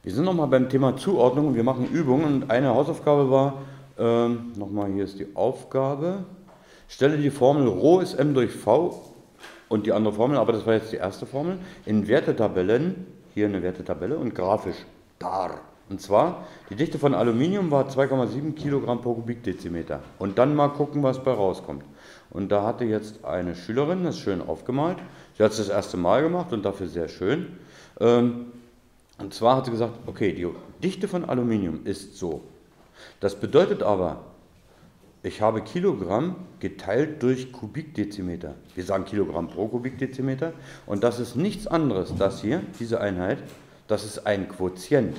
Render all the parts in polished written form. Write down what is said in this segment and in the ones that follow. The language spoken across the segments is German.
Wir sind nochmal beim Thema Zuordnung und wir machen Übungen und eine Hausaufgabe war, nochmal hier ist die Aufgabe, stelle die Formel Rho ist m durch v und die andere Formel, aber das war jetzt die erste Formel, in Wertetabellen, hier eine Wertetabelle und grafisch dar. Und zwar, die Dichte von Aluminium war 2,7 Kilogramm pro Kubikdezimeter. Und dann mal gucken, was bei rauskommt. Und da hatte jetzt eine Schülerin das schön aufgemalt. Sie hat es das erste Mal gemacht und dafür sehr schön. Und zwar hat sie gesagt, okay, die Dichte von Aluminium ist so. Das bedeutet aber, ich habe Kilogramm geteilt durch Kubikdezimeter. Wir sagen Kilogramm pro Kubikdezimeter. Und das ist nichts anderes, das hier, diese Einheit, das ist ein Quotient.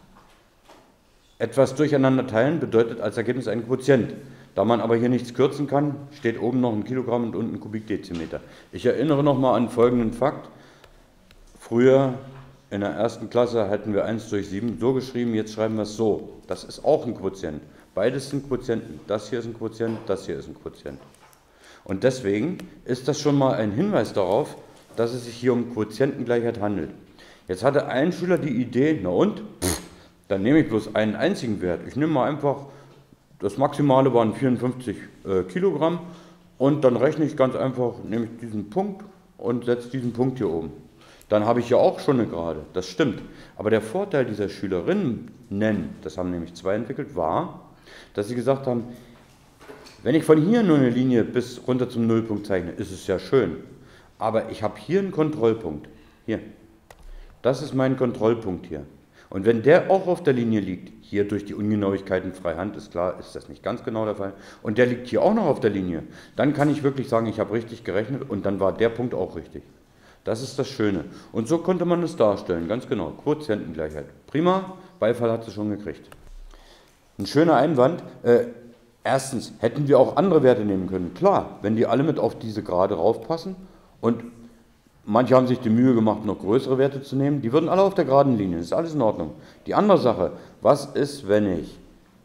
Etwas durcheinander teilen bedeutet als Ergebnis ein Quotient. Da man aber hier nichts kürzen kann, steht oben noch ein Kilogramm und unten ein Kubikdezimeter. Ich erinnere nochmal an folgenden Fakt. Früher in der ersten Klasse hätten wir 1 durch 7 so geschrieben, jetzt schreiben wir es so. Das ist auch ein Quotient. Beides sind Quotienten. Das hier ist ein Quotient, das hier ist ein Quotient. Und deswegen ist das schon mal ein Hinweis darauf, dass es sich hier um Quotientengleichheit handelt. Jetzt hatte ein Schüler die Idee, na und? Dann nehme ich bloß einen einzigen Wert. Ich nehme mal einfach, das Maximale waren 54 Kilogramm und dann rechne ich ganz einfach, nehme ich diesen Punkt und setze diesen Punkt hier oben. Dann habe ich ja auch schon eine Gerade, das stimmt. Aber der Vorteil dieser Schülerinnen, das haben nämlich zwei entwickelt, war, dass sie gesagt haben, wenn ich von hier nur eine Linie bis runter zum Nullpunkt zeichne, ist es ja schön. Aber ich habe hier einen Kontrollpunkt. Hier. Das ist mein Kontrollpunkt hier. Und wenn der auch auf der Linie liegt, hier durch die Ungenauigkeiten freihand, ist klar, ist das nicht ganz genau der Fall, und der liegt hier auch noch auf der Linie, dann kann ich wirklich sagen, ich habe richtig gerechnet und dann war der Punkt auch richtig. Das ist das Schöne. Und so konnte man es darstellen, ganz genau. Quotientengleichheit. Prima, Beifall hat sie schon gekriegt. Ein schöner Einwand. Erstens, hätten wir auch andere Werte nehmen können. Klar, wenn die alle mit auf diese Gerade raufpassen und manche haben sich die Mühe gemacht, noch größere Werte zu nehmen. Die würden alle auf der geraden Linie. Das ist alles in Ordnung. Die andere Sache, was ist, wenn ich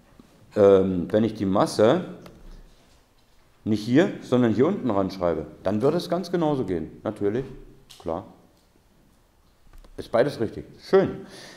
die Masse nicht hier, sondern hier unten ranschreibe? Dann würde es ganz genauso gehen. Natürlich, klar. Ist beides richtig. Schön.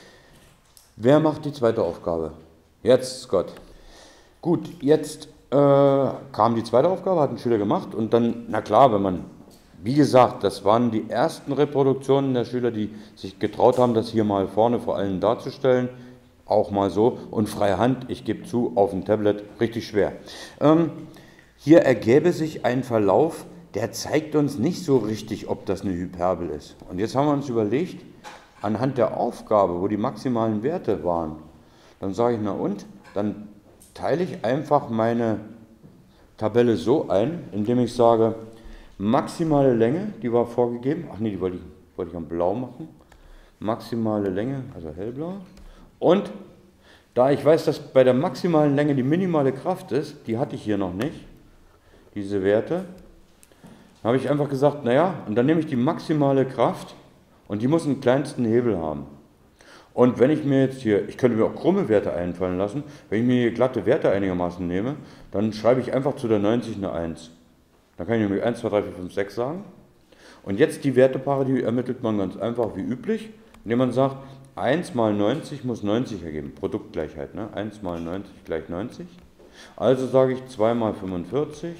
Wer macht die zweite Aufgabe? Jetzt Scott. Gut, jetzt kam die zweite Aufgabe, hat ein Schüler gemacht und dann, na klar, wenn man... Wie gesagt, das waren die ersten Reproduktionen der Schüler, die sich getraut haben, das hier mal vorne vor allen darzustellen. Auch mal so. Und freie Hand, ich gebe zu, auf dem Tablet richtig schwer. Hier ergäbe sich ein Verlauf, der zeigt uns nicht so richtig, ob das eine Hyperbel ist. Und jetzt haben wir uns überlegt, anhand der Aufgabe, wo die maximalen Werte waren, dann sage ich, na und? Dann teile ich einfach meine Tabelle so ein, indem ich sage, maximale Länge, die war vorgegeben. Ach nee, die wollte ich am Blau machen. Maximale Länge, also hellblau. Und da ich weiß, dass bei der maximalen Länge die minimale Kraft ist, die hatte ich hier noch nicht, diese Werte, habe ich einfach gesagt, naja, und dann nehme ich die maximale Kraft und die muss den kleinsten Hebel haben. Und wenn ich mir jetzt hier, ich könnte mir auch krumme Werte einfallen lassen, wenn ich mir hier glatte Werte einigermaßen nehme, dann schreibe ich einfach zu der 90 eine 1. Dann kann ich nämlich 1, 2, 3, 4, 5, 6 sagen. Und jetzt die Wertepaare, die ermittelt man ganz einfach wie üblich, indem man sagt, 1 mal 90 muss 90 ergeben. Produktgleichheit, ne? 1 mal 90 gleich 90. Also sage ich 2 mal 45,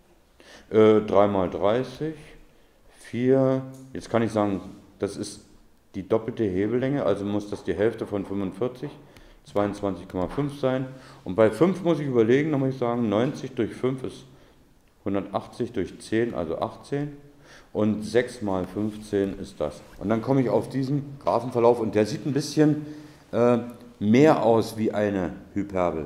3 mal 30, 4, jetzt kann ich sagen, das ist die doppelte Hebellänge, also muss das die Hälfte von 45, 22,5 sein. Und bei 5 muss ich überlegen, dann muss ich sagen, 90 durch 5 ist 180 durch 10, also 18. Und 6 mal 15 ist das. Und dann komme ich auf diesen Graphenverlauf und der sieht ein bisschen mehr aus wie eine Hyperbel.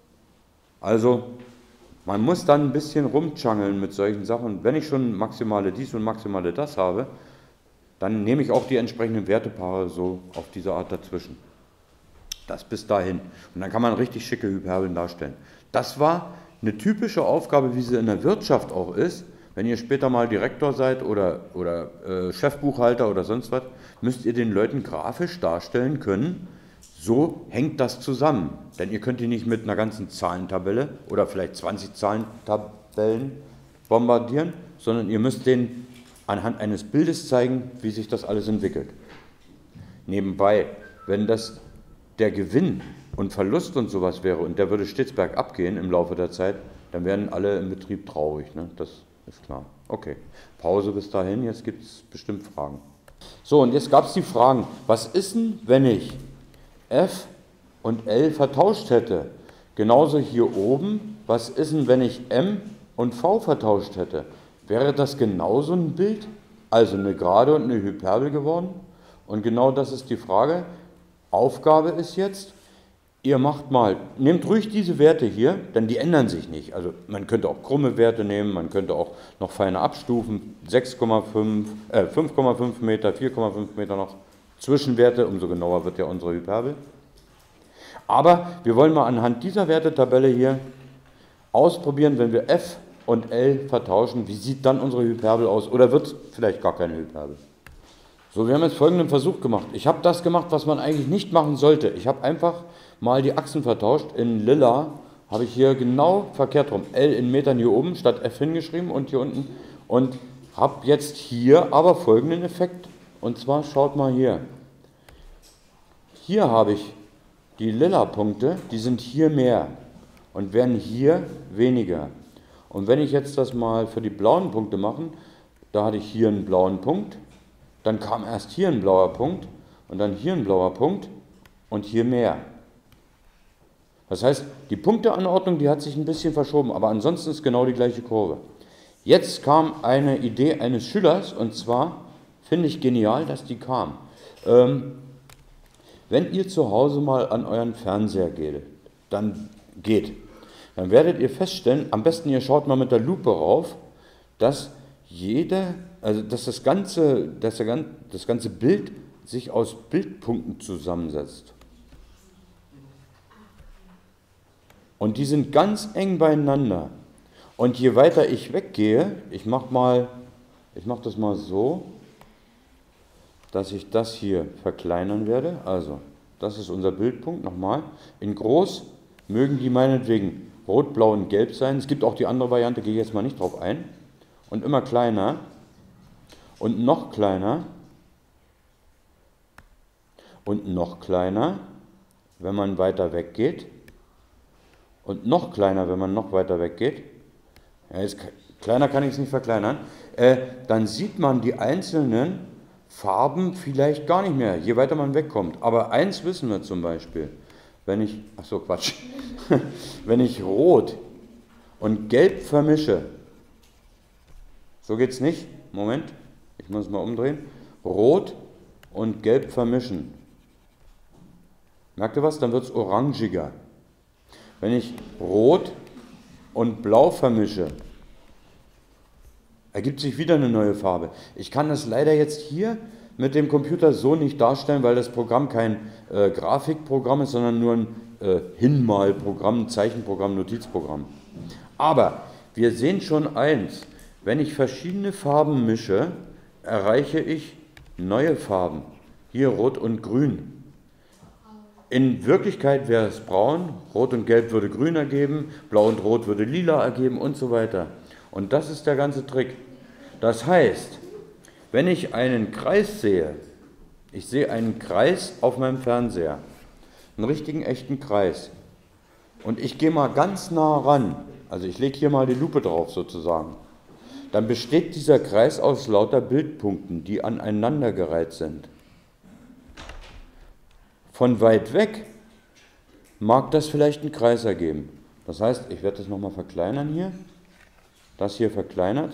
Also man muss dann ein bisschen rumchangeln mit solchen Sachen. Wenn ich schon maximale dies und maximale das habe, dann nehme ich auch die entsprechenden Wertepaare so auf diese Art dazwischen. Das bis dahin. Und dann kann man richtig schicke Hyperbeln darstellen. Das war eine typische Aufgabe, wie sie in der Wirtschaft auch ist. Wenn ihr später mal Direktor seid oder Chefbuchhalter oder sonst was, müsst ihr den Leuten grafisch darstellen können, so hängt das zusammen. Denn ihr könnt die nicht mit einer ganzen Zahlentabelle oder vielleicht 20 Zahlentabellen bombardieren, sondern ihr müsst denen anhand eines Bildes zeigen, wie sich das alles entwickelt. Nebenbei, wenn das der Gewinn und Verlust und sowas wäre und der würde stets bergab gehen im Laufe der Zeit, dann wären alle im Betrieb traurig, ne? Das ist klar. Okay, Pause bis dahin, jetzt gibt es bestimmt Fragen. So, und jetzt gab es die Fragen, was ist denn, wenn ich F und L vertauscht hätte? Genauso hier oben, was ist denn, wenn ich M und V vertauscht hätte? Wäre das genauso ein Bild? Also eine Gerade und eine Hyperbel geworden? Und genau das ist die Frage. Aufgabe ist jetzt, ihr macht mal, nehmt ruhig diese Werte hier, denn die ändern sich nicht. Also man könnte auch krumme Werte nehmen, man könnte auch noch feiner abstufen, 5,5 Meter, 4,5 Meter noch Zwischenwerte, umso genauer wird ja unsere Hyperbel. Aber wir wollen mal anhand dieser Wertetabelle hier ausprobieren, wenn wir F und L vertauschen, wie sieht dann unsere Hyperbel aus oder wird es vielleicht gar keine Hyperbel. So, wir haben jetzt folgenden Versuch gemacht. Ich habe das gemacht, was man eigentlich nicht machen sollte. Ich habe einfach mal die Achsen vertauscht. In lila habe ich hier genau verkehrt rum. L in Metern hier oben statt F hingeschrieben und hier unten. Und habe jetzt hier aber folgenden Effekt. Und zwar schaut mal hier. Hier habe ich die lila Punkte, die sind hier mehr und werden hier weniger. Und wenn ich jetzt das mal für die blauen Punkte mache, da hatte ich hier einen blauen Punkt. Dann kam erst hier ein blauer Punkt und dann hier ein blauer Punkt und hier mehr. Das heißt, die Punkteanordnung, die hat sich ein bisschen verschoben, aber ansonsten ist genau die gleiche Kurve. Jetzt kam eine Idee eines Schülers und zwar finde ich genial, dass die kam. Wenn ihr zu Hause mal an euren Fernseher dann werdet ihr feststellen, am besten ihr schaut mal mit der Lupe rauf, dass das ganze Bild sich aus Bildpunkten zusammensetzt. Und die sind ganz eng beieinander. Und je weiter ich weggehe, ich mache das mal so, dass ich das hier verkleinern werde. Also, das ist unser Bildpunkt, nochmal. In groß mögen die meinetwegen rot, blau und gelb sein. Es gibt auch die andere Variante, gehe ich jetzt mal nicht drauf ein. Und immer kleiner und noch kleiner und noch kleiner, wenn man weiter weggeht und noch kleiner, wenn man noch weiter weggeht. Ja, kleiner kann ich es nicht verkleinern. Dann sieht man die einzelnen Farben vielleicht gar nicht mehr, je weiter man wegkommt. Aber eins wissen wir zum Beispiel, wenn ich rot und gelb vermische, so geht es nicht. Moment, ich muss es mal umdrehen. Rot und Gelb vermischen. Merkt ihr was? Dann wird es orangiger. Wenn ich Rot und Blau vermische, ergibt sich wieder eine neue Farbe. Ich kann das leider jetzt hier mit dem Computer so nicht darstellen, weil das Programm kein Grafikprogramm ist, sondern nur ein Hinmalprogramm, ein Zeichenprogramm, Notizprogramm. Aber wir sehen schon eins. Wenn ich verschiedene Farben mische, erreiche ich neue Farben. Hier Rot und Grün. In Wirklichkeit wäre es braun, Rot und Gelb würde grün ergeben, Blau und Rot würde lila ergeben und so weiter. Und das ist der ganze Trick. Das heißt, wenn ich einen Kreis sehe, ich sehe einen Kreis auf meinem Fernseher, einen richtigen, echten Kreis, und ich gehe mal ganz nah ran, also ich lege hier mal die Lupe drauf sozusagen, dann besteht dieser Kreis aus lauter Bildpunkten, die aneinandergereiht sind. Von weit weg mag das vielleicht einen Kreis ergeben. Das heißt, ich werde das nochmal verkleinern hier. Das hier verkleinert.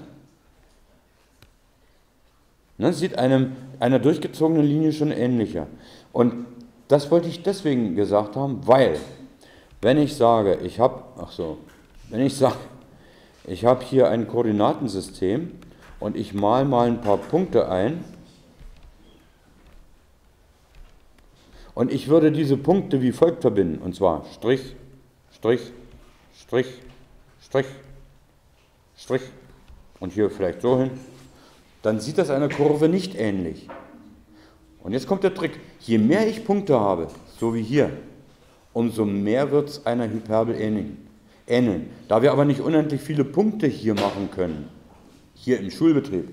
Das sieht einer durchgezogenen Linie schon ähnlicher. Und das wollte ich deswegen gesagt haben, weil, wenn ich sage, ich habe hier ein Koordinatensystem und ich male mal ein paar Punkte ein und ich würde diese Punkte wie folgt verbinden, und zwar Strich, Strich, Strich, Strich, Strich und hier vielleicht so hin, dann sieht das einer Kurve nicht ähnlich. Und jetzt kommt der Trick, je mehr ich Punkte habe, so wie hier, umso mehr wird es einer Hyperbel ähneln. Da wir aber nicht unendlich viele Punkte hier machen können, hier im Schulbetrieb,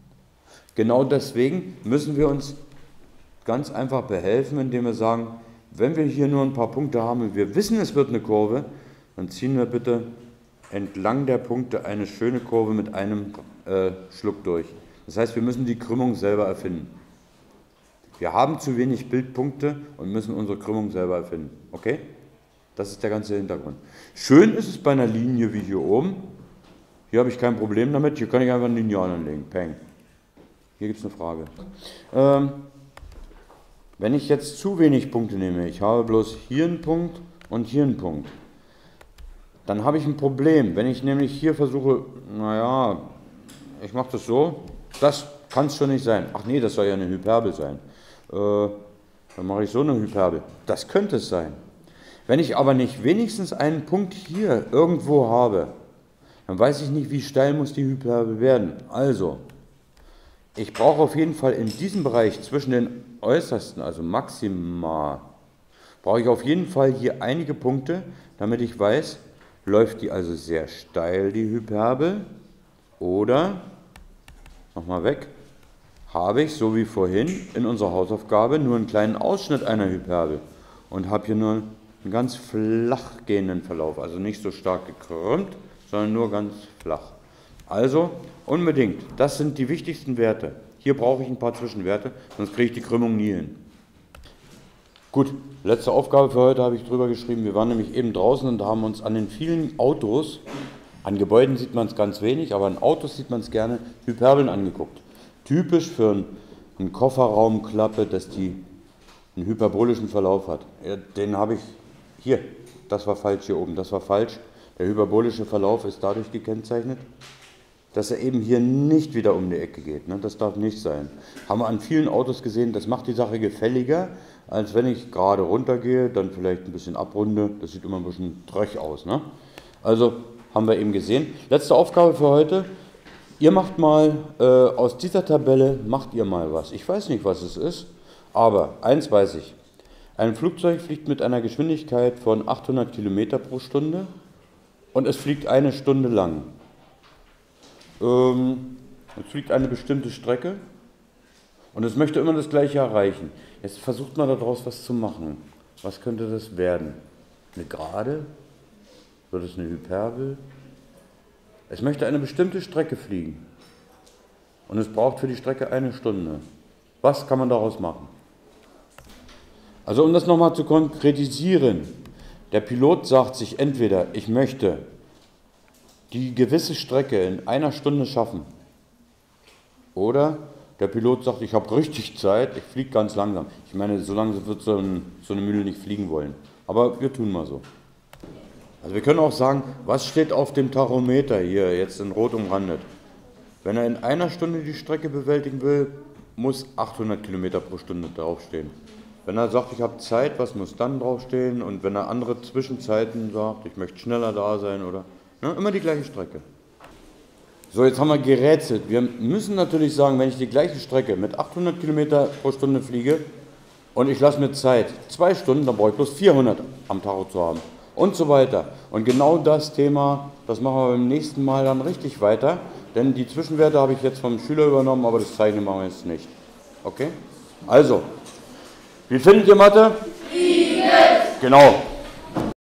genau deswegen müssen wir uns ganz einfach behelfen, indem wir sagen, wenn wir hier nur ein paar Punkte haben und wir wissen, es wird eine Kurve, dann ziehen wir bitte entlang der Punkte eine schöne Kurve mit einem Schluck durch. Das heißt, wir müssen die Krümmung selber erfinden. Wir haben zu wenig Bildpunkte und müssen unsere Krümmung selber erfinden. Okay? Das ist der ganze Hintergrund. Schön ist es bei einer Linie wie hier oben. Hier habe ich kein Problem damit. Hier kann ich einfach ein Lineal anlegen. Peng. Hier gibt es eine Frage. Wenn ich jetzt zu wenig Punkte nehme, ich habe bloß hier einen Punkt und hier einen Punkt, dann habe ich ein Problem. Wenn ich nämlich hier versuche, naja, ich mache das so, das kann es schon nicht sein. Ach nee, das soll ja eine Hyperbel sein. Dann mache ich so eine Hyperbel. Das könnte es sein. Wenn ich aber nicht wenigstens einen Punkt hier irgendwo habe, dann weiß ich nicht, wie steil muss die Hyperbel werden. Also, ich brauche auf jeden Fall in diesem Bereich zwischen den äußersten, also maximal, brauche ich auf jeden Fall hier einige Punkte, damit ich weiß, läuft die also sehr steil, die Hyperbel, oder, nochmal weg, habe ich, so wie vorhin in unserer Hausaufgabe, nur einen kleinen Ausschnitt einer Hyperbel und habe hier nur einen ganz flach gehenden Verlauf, also nicht so stark gekrümmt, sondern nur ganz flach. Also unbedingt, das sind die wichtigsten Werte. Hier brauche ich ein paar Zwischenwerte, sonst kriege ich die Krümmung nie hin. Gut, letzte Aufgabe für heute habe ich drüber geschrieben. Wir waren nämlich eben draußen und haben uns an den vielen Autos, an Gebäuden sieht man es ganz wenig, aber an Autos sieht man es gerne, Hyperbeln angeguckt. Typisch für eine Kofferraumklappe, dass die einen hyperbolischen Verlauf hat. Den habe ich hier, das war falsch hier oben, das war falsch. Der hyperbolische Verlauf ist dadurch gekennzeichnet, dass er eben hier nicht wieder um die Ecke geht. Ne? Das darf nicht sein. Haben wir an vielen Autos gesehen, das macht die Sache gefälliger, als wenn ich gerade runtergehe, dann vielleicht ein bisschen abrunde. Das sieht immer ein bisschen tröch aus. Ne? Also haben wir eben gesehen. Letzte Aufgabe für heute. Ihr macht mal aus dieser Tabelle, macht ihr mal was. Ich weiß nicht, was es ist, aber eins weiß ich. Ein Flugzeug fliegt mit einer Geschwindigkeit von 800 Kilometer pro Stunde und es fliegt eine Stunde lang. Es fliegt eine bestimmte Strecke und es möchte immer das Gleiche erreichen. Jetzt versucht man daraus was zu machen. Was könnte das werden? Eine Gerade? Wird es eine Hyperbel? Es möchte eine bestimmte Strecke fliegen und es braucht für die Strecke eine Stunde. Was kann man daraus machen? Also um das nochmal zu konkretisieren, der Pilot sagt sich entweder, ich möchte die gewisse Strecke in einer Stunde schaffen, oder der Pilot sagt, ich habe richtig Zeit, ich fliege ganz langsam. Ich meine, so langsam wird so eine Mühle nicht fliegen wollen, aber wir tun mal so. Also wir können auch sagen, was steht auf dem Tachometer hier, jetzt in Rot umrandet. Wenn er in einer Stunde die Strecke bewältigen will, muss 800 Kilometer pro Stunde draufstehen. Wenn er sagt, ich habe Zeit, was muss dann draufstehen? Und wenn er andere Zwischenzeiten sagt, ich möchte schneller da sein oder... Ne, immer die gleiche Strecke. So, jetzt haben wir gerätselt. Wir müssen natürlich sagen, wenn ich die gleiche Strecke mit 800 Kilometer pro Stunde fliege und ich lasse mir Zeit, 2 Stunden, dann brauche ich bloß 400 am Tacho zu haben. Und so weiter. Und genau das Thema, das machen wir beim nächsten Mal dann richtig weiter. Denn die Zwischenwerte habe ich jetzt vom Schüler übernommen, aber das Zeichnen machen wir jetzt nicht. Okay? Also, wie findet ihr Mathe? Genau.